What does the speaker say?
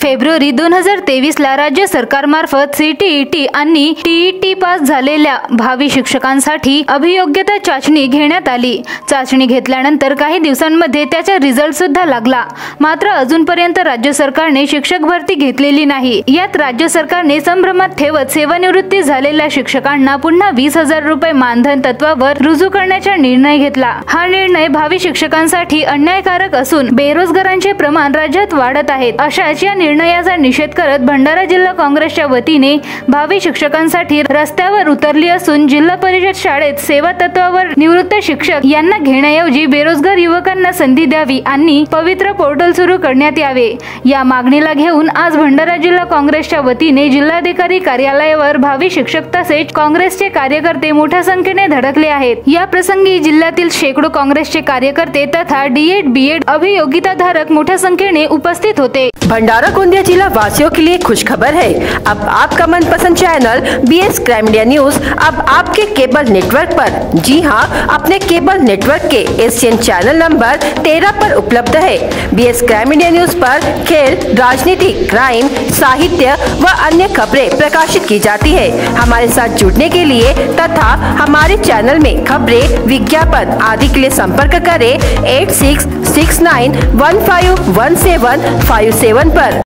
February 2023 ला राज्य सरकारमार्फत CTET आणि TET पास झालेल्या भावी शिक्षकांसाठी अभियोग्यता चाचणी घेण्यात आली। चाचणी घेतल्यानंतर काही दिवसांमध्ये त्याचा रिझल्ट सुद्धा लागला। मात्र अजूनपर्यंत राज्य सरकारने शिक्षक भरती घेतलेली नाही। यात राज्य सरकारने संभ्रमात ठेवत सेवानिवृत्ती झालेल्या शिक्षकांना पुन्हा 20,000 रुपये मानधन तत्वावर रुजू करण्याचा निर्णय घेतला। हा निर्णय भावी शिक्षकांसाठी अन्यायकारक असून बेरोजगारांचे प्रमाण राज्यात वाढत आहे। अशाच या निर्णयाचा निषेध करत भंडारा जिल्हा काँग्रेसच्या वतीने भावी शिक्षकांसाठी रस्त्यावर उतरली असून जिल्हा परिषद शाळेत सेवा तत्वावर निवृत्त शिक्षक यांना घेण्याऐवजी बेरोजगार युवकांना संधी द्यावी आणि पवित्र पोर्टल सुरू करण्यात यावे या मागणीला घेऊन आज भंडारा जिल्हा काँग्रेसच्या वतीने जिल्हाधिकारी कार्यालयावर भावी शिक्षक तसेच काँग्रेसचे कार्यकर्ते मोठ्या संख्येने धडकले आहेत। या प्रसंगी जिल्ह्यातील शेकडो काँग्रेसचे कार्यकर्ते तथा D.Ed B.Ed अभियोगिताधारक मोठ्या संख्येने उपस्थित होते। भंडारा गोंदिया जिला वासियों के लिए खुश खबर है। अब आपका मनपसंद channel BS crime India news अब आपके केबल नेटवर्क पर, जी हां, अपने केबल नेटवर्क के एशियन चैनल नंबर 13 पर उपलब्ध है। BS क्राइम इंडिया न्यूज पर खेल, राजनीति, क्राइम, साहित्य व अन्य खबरें प्रकाशित की जाती है। हमारे साथ जुड़ने के लिए तथा हमारे चैनल में खबरें, विज्ञापन आदि के लिए संपर्क करें 8669151757 पर।